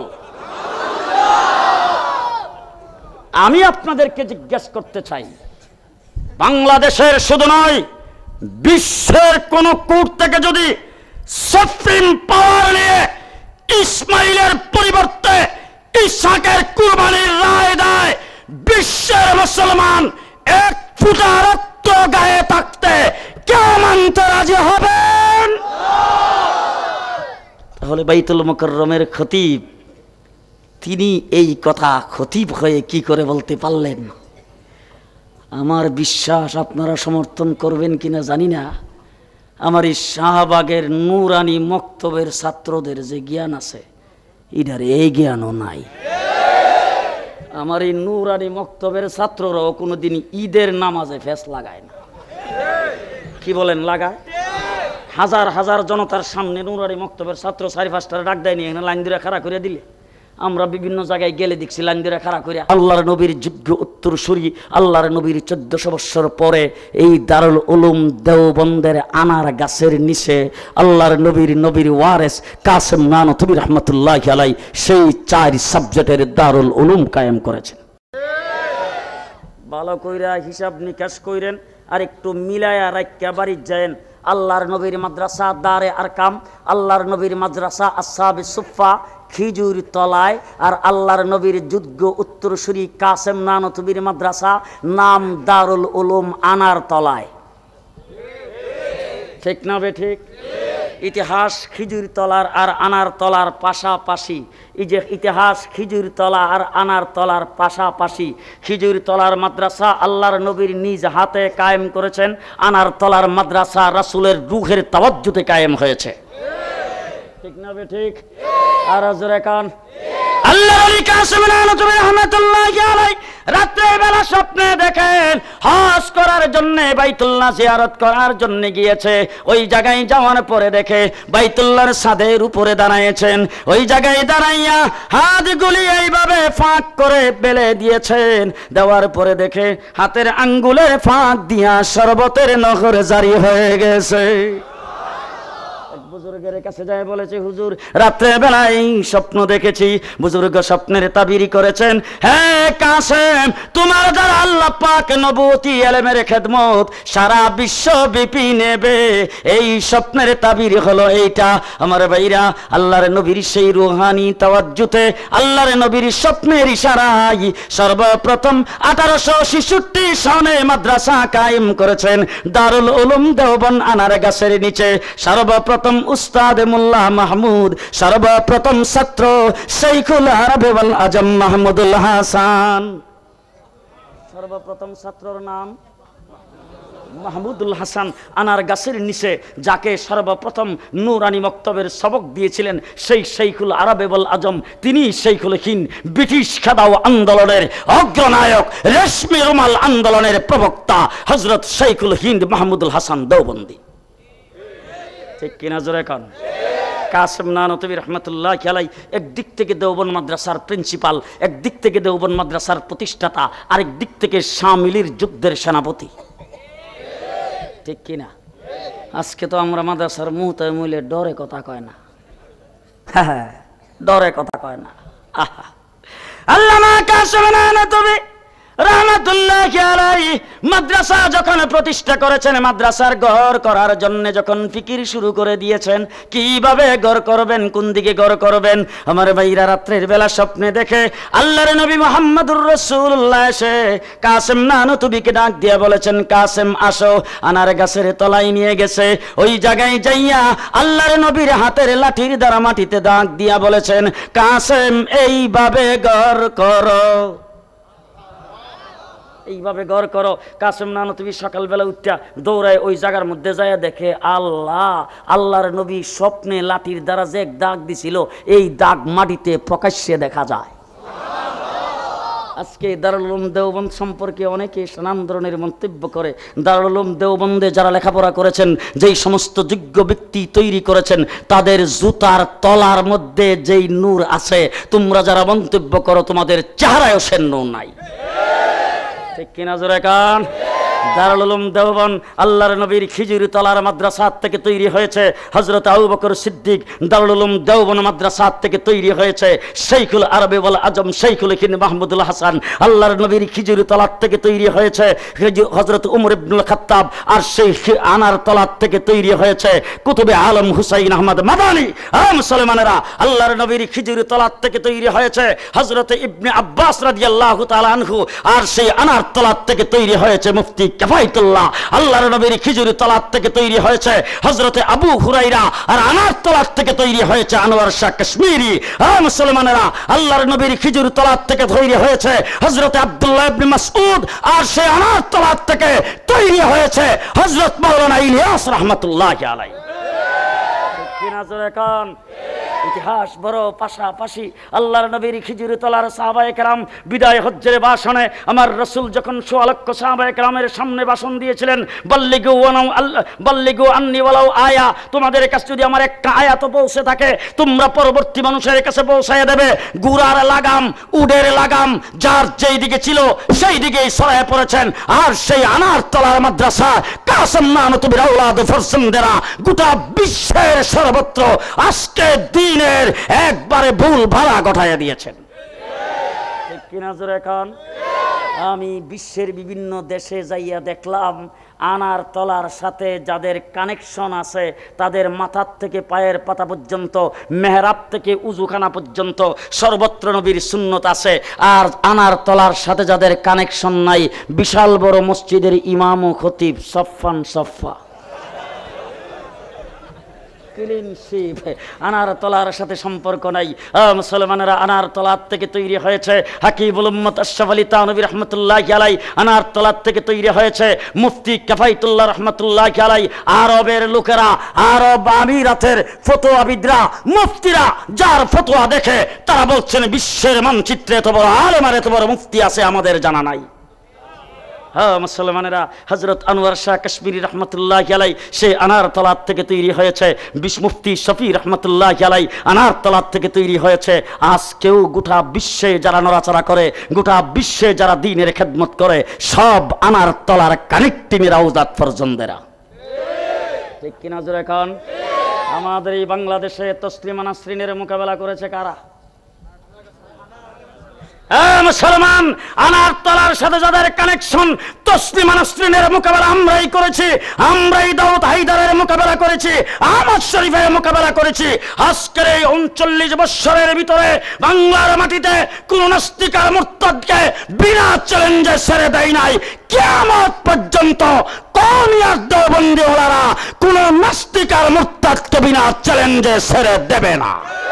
আমি আপনাদেরকে জিজ্ঞেস করতে চাই, বাংলাদেশের শুধু নয়, বিশ্বের কোন কোর্ট থেকে যদি সুপ্রিম পাওয়ার নিয়ে ইসমাইলের পরিবর্তে ইসহাকের কুরবানির রায় দেয়, বিশ্বের মুসলমান এক ফুটা রক্ত গায়ে থাকতে কে মানতে রাজি হবেন? তাহলে বাইতুল মুকাররমের খতিব তিনি এই কথা খতিব হয়ে কি করে বলতে পারলেন? আমার বিশ্বাস আপনারা সমর্থন করবেন কিনা জানি না। আমার এই শাহবাগের নুরানি মক্তবের ছাত্রদের যে জ্ঞান আছে, এটার এই জ্ঞানও নাই। আমার এই নুরানি মক্তবের ছাত্ররাও কোনোদিন ঈদের নামাজে ফেস লাগায় না। কি বলেন? লাগায়? হাজার হাজার জনতার সামনে নুরানি মক্তবের ছাত্র 4-5টা ডাক দেয়নি, এখানে লাইন ধরে খাড়া করে দিলে। আমরা বিভিন্ন জায়গায় গেলে দেখছি লাইন ধরে খাড়া করে। আল্লাহর নবীর যোগ্য উত্তরসূরি, আল্লাহর নবীর 1400 বছর পরে এই দারুল উলুম দেওবন্দের আনার গাছের নিচে আল্লাহর নবীর ওয়ারেস কাসেম নানতুবি রহমতুল্লাহি আলাইহি সেই 4 সাবজেক্টের দারুল উলুম কায়েম করেছেন। ভালো কইরা হিসাব নিকাশ কইরেন, আর একটু মিলায়া রাখিয়া বাড়ি যায়েন। আল্লাহর নবীর মাদ্রাসা দারে আরকাম, আল্লাহর নবীর মাদ্রাসা আসহাবে সুফা খিজুর তলায়, আর আল্লাহর নবীর যোগ্য উত্তরসূরি কাসেম নানতুবির মাদ্রাসা নাম দারুল উলুম আনার তলায়। ঠিক না বে ঠিক? ইতিহাস খিজুর তলার আর আনার তলার পাশাপাশি। এই যে ইতিহাস খিজুর তলা আর আনার তলার পাশাপাশি। খিজুর তলার মাদ্রাসা আল্লাহর নবীর নিজ হাতে কায়েম করেছেন, আনার তলার মাদ্রাসা রাসূলের রূহের তাওয়াজ্জুতে কায়েম হয়েছে। ঠিক না বে ঠিক? আর জোরে কান। আল্লাহ আলী কাসেম নানতুবি রাহমাতুল্লাহি আলাইহি রাত্রে বেলা স্বপ্নে দেখেন হজ করার জন্য বাইতুল্লাহ জিয়ারত করার জন্য গিয়েছে। ওই জায়গায় যাওয়ার পরে দেখে বাইতুল্লাহর ছাদের উপরে দাঁড়ায়েছেন। ওই জায়গায় দাঁড়াইয়া হাতগুলি এইভাবে ফাঁক করে বেলে দিয়েছেন। দেওয়ার পরে দেখে হাতের আঙ্গুলের ফাঁক দিয়া শরবতের নহর জারি হয়ে গেছে। বুজুর্গের কাছে যায় বলেছে, হুজুর রাত্রে বেলায় স্বপ্ন দেখেছি। বুজুর্গ স্বপ্নের তাবির করেছেন, হ্যাঁ কাসেম, তোমার দ্বারা আল্লাহ পাক নবুয়তি ইলমের খেদমত সারা বিশ্বব্যাপী নেবে। এই স্বপ্নের তাবির হলো এইটা। আমার ভাইরা, আল্লাহর নবীর সেই রুহানি তাওয়াজ্জুতে আল্লাহর নবীর স্বপ্নের ইশারায় সর্বপ্রথম 1866 সনে মাদ্রাসা কায়েম করেছেন দারুল উলুম দেওবন্দ আনার গাছের নিচে। সর্বপ্রথম উস্তাদ মোল্লা মাহমুদ, সর্বপ্রথম ছাত্র শাইখুল আরব ওয়াল আজম মাহমুদুল হাসান। সর্বপ্রথম ছাত্রর নাম মাহমুদুল হাসান আনার গাছের নিচে, যাকে সর্বপ্রথম নূরানি মক্তবের সবক দিয়েছিলেন সেই শাইখুল আরব ওয়াল আজম। তিনি শাইখুল হিন্দ, ব্রিটিশ খেদাও আন্দোলনের অগ্রনায়ক, রেশমি রুমাল আন্দোলনের প্রবক্তা হযরত শাইখুল হিন্দ মাহমুদুল হাসান দেওবন্দি। ঠিক কিনা জোরে কান? কাসেম নানতুবি রাহমাতুল্লাহি আলাইহি একদিক থেকে দেওবন্দ মাদ্রাসার প্রিন্সিপাল, একদিক থেকে দেওবন্দ মাদ্রাসার প্রতিষ্ঠাতা, আরেক দিক থেকে শামিলির যুদ্ধের সেনাপতি। ঠিক কিনা? আজকে তো আমরা মাদ্রাসার মুহতামিলে ডরে কথা কয় না, হ্যাঁ ডরে কথা কয় না। আল্লামা কাসেম নানতুবি রাহমাতুল্লাহি আলাইহি মাদ্রাসা যখন প্রতিষ্ঠা করেছেন, মাদ্রাসার ঘর করার জন্য যখন ফিকির শুরু করে দিয়েছেন, কিভাবে ঘর করবেন, কোন দিকে ঘর করবেন, আমার ভাইরা রাত্রের বেলা স্বপ্নে দেখে আল্লাহর নবী মুহাম্মদুর রাসূলুল্লাহ এসে কাসেম নানতুবিকে ডাক দিয়ে বলেছেন, কাসেম আসো। আনার গাছের তলায় নিয়ে গেছে। ওই জায়গায় যাইয়া আল্লাহর নবীর হাতের লাঠির দ্বারা মাটিতে দাগ দিয়া বলেছেন, কাসেম এইভাবে ঘর করো, এইভাবে ঘর করো। কাসেম নানতুবি সকালবেলা উঠা দৌড়ায় ওই জায়গার মধ্যে যায়, দেখে আল্লাহর নবী স্বপ্নে লাঠির দ্বারা যে দাগ দিছিল, এই দাগ মাটিতে প্রকাশ্যে দেখা যায়। আজকে দারুল উলুম দেওবন্দ সম্পর্কে অনেকে নানান ধরনের মন্তব্য করে। দারুল উলুম দেওবন্দে যারা লেখাপড়া করেছেন, যেই সমস্ত যোগ্য ব্যক্তি তৈরি করেছেন, তাদের জুতার তলার মধ্যে যেই নূর আছে, তোমরা যারা মন্তব্য করো তোমাদের চেহারায়ও সে নূর নাই। ঠিক কিনা জোরে কান? দারুল উলুম দেওবন্দ আল্লাহর নবীর খিজুর তলার মাদ্রাসা থেকে তৈরি হয়েছে। হযরত আবু বকর সিদ্দিক দারুল উলুম দেওবন্দ মাদ্রাসা থেকে তৈরি হয়েছে। শাইখুল আরব ওয়াল আজম শাইখুল হিন্দ মাহমুদুল হাসান আল্লাহর নবীর খিজুর তলার থেকে তৈরি হয়েছে। হযরত উমর ইবনুল খাত্তাব আর সেই আনার তলার থেকে তৈরি হয়েছে কুতুবে আলম হুসাইন আহমদ মাদানী। মুসলমানেরা, আল্লাহর নবীর খিজুর তলার থেকে তৈরি হয়েছে হযরত ইবনে আব্বাস রাদিয়াল্লাহু তাআলা আনহু, আর সেই আনার তলার থেকে তৈরি হয়েছে মুফতি কিফায়াতুল্লাহ। আল্লাহর নবীর খিজুর তলার থেকে তৈরি হয়েছে হযরতে আবু হুরায়রা, আর আনার তলার থেকে তৈরি হয়েছে আনোয়ার শাহ কাশ্মীরি। মুসলমানেরা, আল্লাহর নবীর খিজুর তলার থেকে তৈরি হয়েছে হযরতে আব্দুল্লাহ ইবনে মাসউদ, আর সেই আনার তলার থেকে তৈরি হয়েছে হযরত মাওলানা ইলিয়াস রাহমাতুল্লাহি আলাইহি। কিনা জোরে কান? ইতিহাস বড় পাশাপাশি। আল্লাহর নবীর খিজুর তলার সাহাবায়ে কেরাম বিদায় হজ্জের ভাষণে আমার রাসূল যখন ১৬ লক্ষ সাহাবায়ে কেরামের সামনে ভাষণ দিয়েছিলেন, বাল্লিগু আন্নি ওয়ালাউ আয়া, তোমাদের কাছে যদি আমার একটা আয়াত পৌঁছে থাকে তোমরা পরবর্তী মানুষের কাছে পৌঁছায় দেবে। গুরার লাগাম, উডের লাগাম যার যেই দিকে ছিল সেই দিকেই ছড়ায় পড়েছেন। আর সেই আনার তলার মাদ্রাসা কাসেম নানতুবির আওলাদ ফরসন্দেরা গোটা বিশ্বের সর্বত্র আজকে দিনের একবারে ভুল ভাড়া ঘটাইয়া দিয়েছেন। ঠিক কিনা জোরে কান? আমি বিশ্বের বিভিন্ন দেশে যাইয়া দেখলাম আনার তলার সাথে যাদের কানেকশন আছে তাদের মাথার থেকে পায়ের পাতা পর্যন্ত, মেহরাব থেকে উজুখানা পর্যন্ত সর্বত্র নবীর সুন্নত আছে। আর আনার তলার সাথে যাদের কানেকশন নাই, বিশাল বড় মসজিদের ইমাম ও খতিব সফান সফা, আনার তলার সাথে সম্পর্ক নাই। মুসলমানেরা, আনার তলার থেকে তৈরি হয়েছে হাকিবুল উম্মত আশরাফ আলী থানভী রাহমাতুল্লাহি আলাইহি, আনার তলার থেকে তৈরি হয়েছে মুফতি কিফায়াতুল্লাহ রাহমাতুল্লাহি আলাইহি। আরবের লোকেরা, আরব আমিরাতের ফতোয়াবিদরা, মুফতিরা যার ফতোয়া দেখে তারা বলছেন বিশ্বের মানচিত্রে এত বড় আলেম আর এত বড় মুফতি আছে আমাদের জানা নাই। হ্যাঁ মুসলমানেরা, হযরত আনোয়ার শাহ কাশ্মীরি রহমতুল্লাহি আলাইহি সে আনার তলার থেকে তৈরি হয়েছে। মুফতি শফি রহমতুল্লাহি আলাইহি আনার তলার থেকে তৈরি হয়েছে। আজকেও গোটা বিশ্বে যারা নড়াচড়া করে, গোটা বিশ্বে যারা দ্বীনের খেদমত করে, সব আনার তলার কানেক্টিং রাউজাত ফরজন্দেরা। ঠিক কিনা জোরে এখন? আমাদের এই বাংলাদেশে তসলিমা নাসরিনের মোকাবেলা করেছে কারা? মুসলমান, আনার তলার সাথে যাদের কানেকশন, তসলিমা নাসরিনের মোকাবেলা আমরাই করেছি, আমরাই দাউদ হায়দারের মোকাবেলা করেছি, আহমদ শরীফের মোকাবেলা করেছি। আজকের এই 39 বছরের ভিতরে বাংলার মাটিতে কোন নাস্তিক আর মুরতাদকে বিনা চ্যালেঞ্জে ছেড়ে দেয় নাই। কিয়ামত পর্যন্ত কোন দেওবন্দি ওলারা কোন নাস্তিক আর মুরতাদকে বিনা চ্যালেঞ্জে ছেড়ে দেবে না।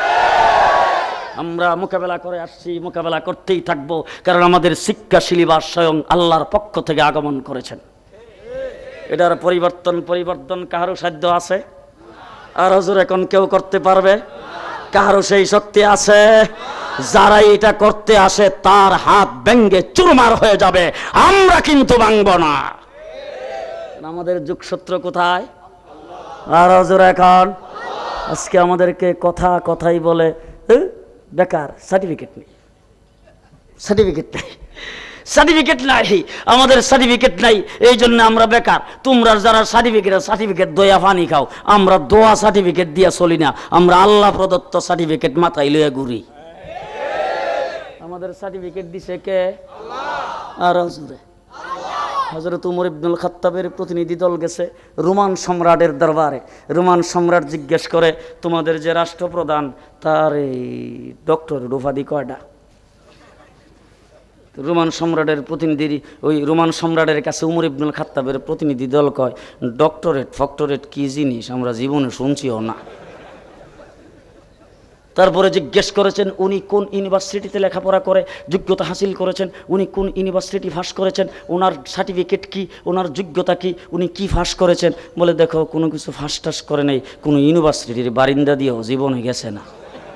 আমরা মোকাবেলা করে আসছি, মোকাবেলা করতেই থাকবো, কারণ আমাদের শিক্ষাশীলিবার স্বয়ং আল্লাহর পক্ষ থেকে আগমন করেছেন। এটার পরিবর্তন কাহারও সাধ্য আছে? আর হুজুর এখন কেউ করতে পারবে? কাহারও সেই শক্তি আছে? যারা এটা করতে আসে তার হাত ভেঙ্গে চুরমার হয়ে যাবে, আমরা কিন্তু ভাঙব না। আমাদের যুগসূত্র কোথায়? আর হুজুর এখন আজকে আমাদেরকে কথাই বলে বেকার, সার্টিফিকেট নেই, আমাদের সার্টিফিকেট নাই, এই জন্য আমরা বেকার। তোমরা যারা সার্টিফিকেট দয়া পানি খাও, আমরা দোয়া সার্টিফিকেট দিয়া চলি না, আমরা আল্লাহ প্রদত্ত সার্টিফিকেট মাথায় লইয়া ঘুরি। আমাদের সার্টিফিকেট দিছে কে? আর হযরত উমর ইবনুল খাত্তাবের প্রতিনিধি দল গেছে রোমান সম্রাটের দরবারে। রোমান সম্রাট জিজ্ঞেস করে, তোমাদের যে রাষ্ট্রপ্রধান তার এই ডক্টরেট উপাধি কয়টা? রোমান সম্রাটের প্রতিনিধি, ওই রোমান সম্রাটের কাছে উমর ইবনুল খাত্তাবের প্রতিনিধি দল কয়, ডক্টরেট কি জিনিস আমরা জীবনে শুনছিও না। তারপরে জিজ্ঞেস করেছেন উনি কোন ইউনিভার্সিটিতে লেখাপড়া করে যোগ্যতা হাসিল করেছেন, উনি কোন ইউনিভার্সিটি পাস করেছেন, ওনার সার্টিফিকেট কি, ওনার যোগ্যতা কি, উনি কি পাস করেছেন? বলে দেখো কোনো কিছু ফার্স্ট টাস করে নেই, কোনো ইউনিভার্সিটির বারিন্দা দিয়েও জীবনে গেছে না।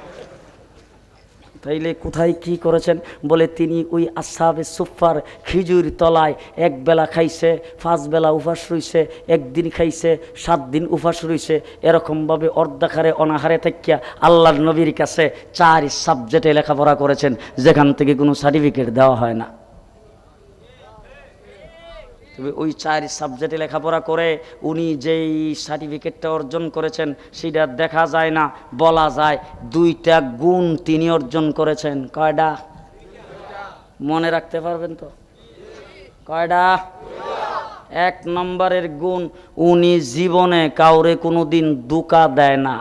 তাইলে কোথায় কি করেছেন? বলে তিনি ওই আসহাবে সুফফার খিজুর তলায় এক বেলা খাইছে, 5 বেলা উপাস রইছে, একদিন খাইছে, 7 দিন উপাস রইছে। এরকমভাবে অর্ধাহারে অনাহারে থাকিয়া আল্লাহর নবীর কাছে 4 সাবজেক্টে লেখাপড়া করেছেন, যেখান থেকে কোনো সার্টিফিকেট দেওয়া হয় না। তবে ওই 4 সাবজেক্টে লেখাপড়া করে উনি যেই সার্টিফিকেটটা অর্জন করেছেন সেটা দেখা যায় না, বলা যায় 2টা গুণ তিনি অর্জন করেছেন। কয়টা? মনে রাখতে পারবেন তো? কয়টা? 1 নম্বরের গুণ, উনি জীবনে কাউরে কোনোদিন ধোঁকা দেয় না।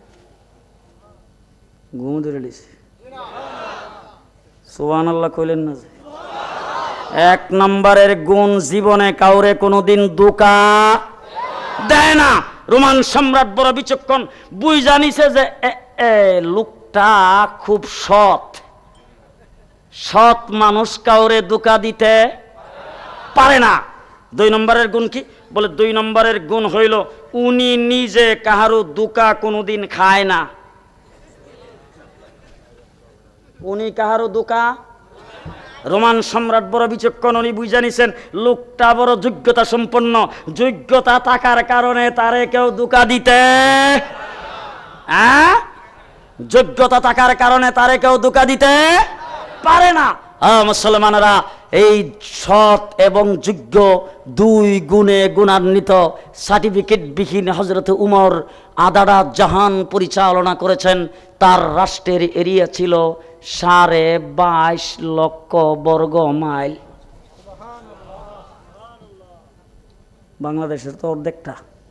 ঘুম ধরে লিছি, সুবহানাল্লাহ কইলেন না? 1 নম্বরের গুণ, জীবনে কাউরে কোনোদিন ধোঁকা দেয় না। রোমান সম্রাট বড় বিচক্ষণ, বুঝ জানিছে যে লোকটা খুব সৎ মানুষ, কাউরে ধোঁকা দিতে পারে না। 2 নম্বরের গুণ কি? বলে 2 নম্বরের গুণ হইল উনি নিজে কাহারও ধোঁকা কোনোদিন খায় না। উনি কাহারও ধোঁকা, রোমান সম্রাট বড় বিচক্ষণ, উনি বুঝে নিছেন লোকটা বড় যোগ্যতা সম্পন্ন, যোগ্যতা থাকার কারণে তারে কেউ ধোঁকা দিতে, যোগ্যতা থাকার কারণে তারে কেউ ধোঁকা দিতে পারে না। মুসলমানেরা, এই সৎ এবং যোগ্য 2 গুণে গুণান্বিত সার্টিফিকেট বিহীন হযরত উমর আদারা জাহান পরিচালনা করেছেন। তার রাষ্ট্রের এরিয়া ছিল 22.5 লক্ষ বর্গ মাইল। বাংলাদেশের তো অর্ধেকটা,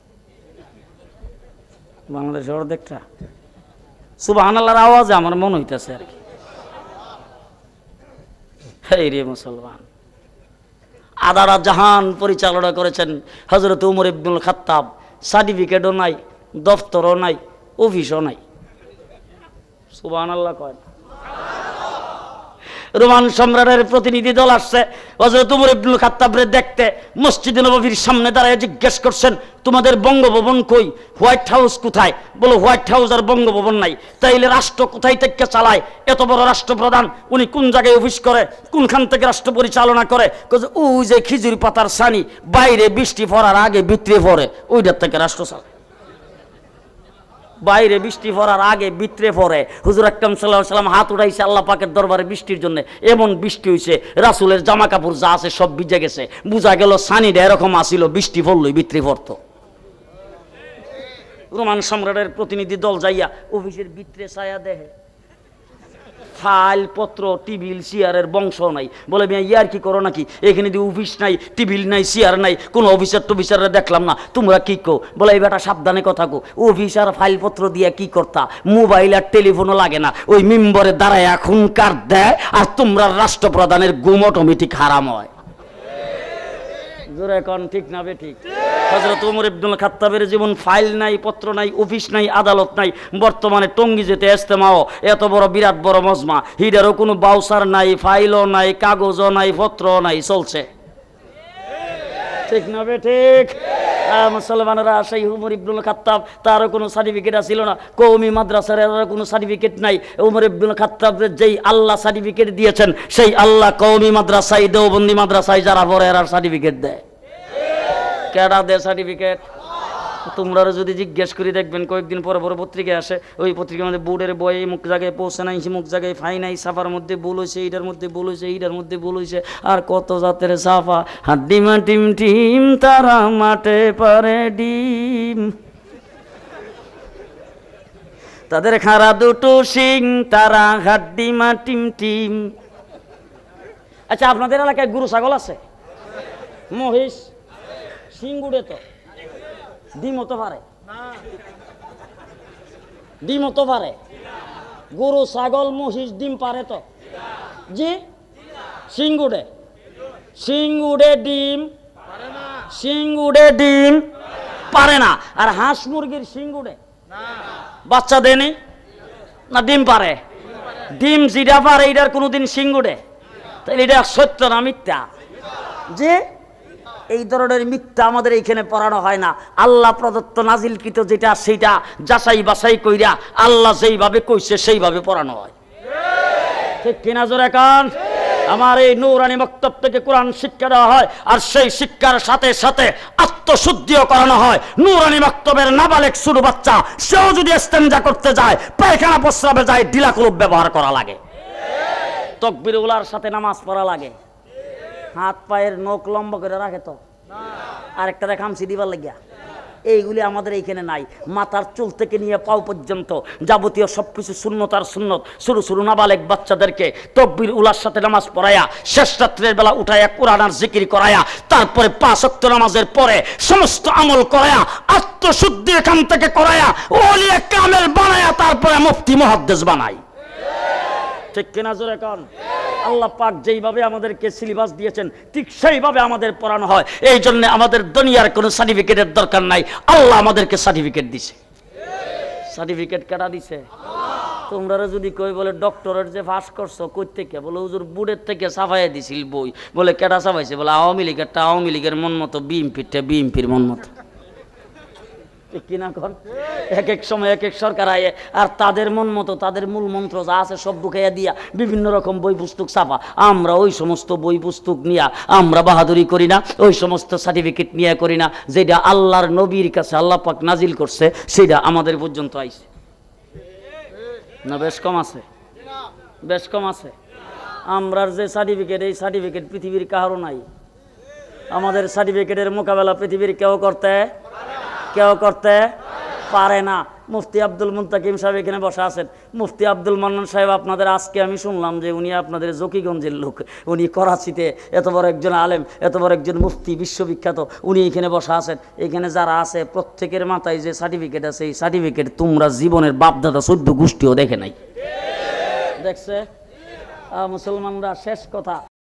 বাংলাদেশের অর্ধেকটা। সুবহানাল্লাহর আওয়াজে আমার মনে হইতেছে আর কি, এই রে মুসলমান। আদারা জাহান পরিচালনা করেছেন হযরত উমর ইবনুল খাত্তাব। সার্টিফিকেটও নাই, দফতরও নাই, অফিসও নাই। সুবহানাল্লাহ কয়। রোমান সম্রাটের প্রতিনিধি দল আসছে হযরত উমর ইবনুল খাত্তাবরে দেখতে। মসজিদে নববীর সামনে দাঁড়ায় জিজ্ঞেস করছেন, তোমাদের বঙ্গভবন কই? হোয়াইট হাউস কোথায়? বলো হোয়াইট হাউস আর বঙ্গভবন নাই। তাইলে রাষ্ট্র কোথায় থেকে চালায়? এত বড় রাষ্ট্রপ্রধান, উনি কোন জায়গায় অফিস করে? কোনখান থেকে রাষ্ট্র পরিচালনা করে? ওই যে খিজুর পাতার ছানি, বাইরে বৃষ্টি পড়ার আগে ভিতরে পড়ে, ওইটার থেকে রাষ্ট্র চালায়। বাইরে বৃষ্টি পড়ার আগে ভিতরে পড়ে। হুজুর আকরাম সাল্লাল্লাহু আলাইহি ওয়াসাল্লাম হাত উঠাইছে আল্লাহ পাকের দরবারে বৃষ্টির জন্য। এমন বৃষ্টি হইছে রাসূলের জামা কাপড় যা আছে সব ভিজে গেছে। বুঝা গেল ছানিটা এরকম আসিল, বৃষ্টি পড়লই ভিতরে পড়তো। রোমান সম্রাটের প্রতিনিধি দল যাইয়া অফিসের ভিতরে ছায়া দেখে, ফাইল পত্র টেবিল চেয়ারের বংশ নাই। বলে মিয়া ইয়ার কি করো নাকি? এখানে দিয়ে অফিস নাই, টেবিল নাই, চেয়ার নাই, কোনো অফিসার টফিসাররা দেখলাম না, তোমরা কি কো? বলে এই বেটা সাবধানে কথা কো, অফিসার ফাইল পত্র দিয়ে কি করতা? মোবাইল আর টেলিফোনও লাগে না, ওই মেম্বরে দাঁড়ায় এখন কার দেয়, আর তোমরা রাষ্ট্রপ্রধানের গুম অটোমেটিক হারাম হয়। জোরে কোন ঠিক না বেঠিক? হযরত ওমর ইবনুল খাত্তাবের জীবন ফাইল নাই, পত্র নাই, অফিস নাই, আদালত নাই। বর্তমানে টঙ্গী যেতে ইজতেমাও, এত বড় বিরাট বড় মজমা, হিডারও কোনো বাউসার নাই, ফাইলও নাই, কাগজও নাই, পত্রও নাই, চলছে। ঠিক না বেঠিক? মুসলমানেরা সেই উমর ইবনুল খাত্তাব, তারও কোনো সার্টিফিকেট ছিল না। কওমি মাদ্রাসার কোনো সার্টিফিকেট নাই। উমর ইবনুল খাত্তাবের যেই আল্লাহ সার্টিফিকেট দিয়েছেন, সেই আল্লাহ কওমি মাদ্রাসায়, দেওবন্দি মাদ্রাসায় যারা পড়ে এরা সার্টিফিকেট দেয়। কেডা দেয় সার্টিফিকেট? তোমরা যদি জিজ্ঞেস করি দেখবেন কয়েকদিন পরে পরে পত্রিকায় আসে, ওই পত্রিকার মধ্যে বোর্ডের বই মুখ জায়গায় পৌঁছে নাই, মুখ জায়গায় ফাই নাই, সাফার মধ্যে ভুল হয়েছে, এইটার মধ্যে ভুল হয়েছে, এইটার মধ্যে ভুল হয়েছে, আর কত জাতের সাফা। হাড্ডিমা টিম টিম তারা মাঠে পারে ডিম, তাদের খাড়া দুটো সিং, তারা হাড্ডিমা টিম টিম। আচ্ছা, আপনাদের এলাকায় গরু ছাগল আছে? মহিষ সিং উড়ে তো, ডিম হতে পারে? ডিম হতে পারে? গরু ছাগল মহিষ ডিম পারে তো? জি, সিং উড়ে? সিং উড়ে ডিম, সিং উড়ে ডিম পারে না। আর হাঁস মুরগির সিং উড়ে, বাচ্চা দেয়নি না? ডিম পারে? ডিম যেটা পারে এটার কোনোদিন সিং উড়ে? তাহলে এটা সত্য না মিথ্যা? যে এই ধরনের মিথ্যা আমাদের এইখানে পড়ানো হয় না। আল্লাহ প্রদত্ত নাজিলকৃত যেটা, সেইটা যাচাই বাছাই কইরা আল্লাহ যেইভাবে কইছে সেইভাবে পড়ানো হয়। ঠিক কিনা জোরে কান? আমার এই নূরানি মক্তব থেকে কোরআন শিক্ষা দেওয়া হয়, আর সেই শিক্ষার সাথে সাথে আত্মশুদ্ধিও করানো হয়। নূরানি মক্তবের নাবালেক ছোট বাচ্চা, সেও যদি ইস্তেঞ্জা করতে যায়, পায়খানা প্রস্রাবে যায়, ডিলাকুলুপ ব্যবহার করা লাগে, তাকবীরুল্লাহর সাথে নামাজ পড়া লাগে, হাত পায়ের নখ লম্বা করে রাখে তো, আরেকটা খামচি দিবার লাগিয়া। এইগুলি আমাদের এইখানে নাই। মাথার চুল থেকে নিয়ে পাও পর্যন্ত যাবতীয় সবকিছু সুন্নত আর সুন্নত। শুরু শুরু নাবালেক বাচ্চাদেরকে তাকবীর উলার সাথে নামাজ পড়ায়া, শেষ রাত্রের বেলা উঠাইয়া কোরআন আর জিকির করায়া, তারপরে ৫ ওয়াক্ত নামাজের পরে সমস্ত আমল করায়া, আত্মশুদ্ধি এখান থেকে করায়া, ওলিয়ে কামেল বানায়া, তারপরে মুফতি মুহাদ্দিস বানাই। ঠিক কিনা জোরে কান? আল্লাহ পাক যেইভাবে আমাদেরকে সিলেবাস দিয়েছেন ঠিক সেইভাবে আমাদের পড়ানো হয়। এই জন্য আমাদের দুনিয়ার কোনো সার্টিফিকেটের দরকার নাই, আল্লাহ আমাদেরকে সার্টিফিকেট দিছে। সার্টিফিকেট কাটা দিছে? তোমরা যদি কই বলে ডক্টরের যে পাস করছো কই থেকে? বলে হুজুর বুড়ের থেকে ছাপাইয়া দিছিল বই। বলে কেটা ছাপাইছে? বলে আওয়ামী লীগেরটা আওয়ামী লীগের মন মতো, বিএনপিরটা বিএনপির মন মতো। কিনা কন? এক এক সময় এক এক সরকার আয়ে, আর তাদের মন মতো তাদের মূল মন্ত্র যা আছে সব ঢুকাইয়া দিয়া বিভিন্ন রকম বই পুস্তক ছাপা। আমরা ওই সমস্ত বই পুস্তক নিয়া আমরা বাহাদুরি করি না, ওই সমস্ত সার্টিফিকেট নিয়ে করি না। যেটা আল্লাহর নবীর কাছে আল্লাহ পাক নাজিল করছে সেটা আমাদের পর্যন্ত আইছে না? বেশ কম আছে, বেশ কম আছে। আমরার যে সার্টিফিকেট, এই সার্টিফিকেট পৃথিবীর কারো নাই। আমাদের সার্টিফিকেটের মোকাবেলা পৃথিবীর কেউ করতে পারে না। মুফতি আব্দুল মুন্তাকিম সাহেব এখানে বসা আছেন। মুফতি আব্দুল মান্নান সাহেব আপনাদের আজকে আমি শুনলাম যে উনি আপনাদের জকিগঞ্জের লোক, উনি করাচিতে এত বড় একজন আলেম, এত বড় একজন মুফতি বিশ্ববিখ্যাত, উনি এখানে বসা আছেন। এখানে যারা আছে প্রত্যেকের মাথায় যে সার্টিফিকেট আছে, এই সার্টিফিকেট তোমরা জীবনের বাপদাদা 14 গোষ্ঠীও দেখে নাই, দেখছে? মুসলমানরা শেষ কথা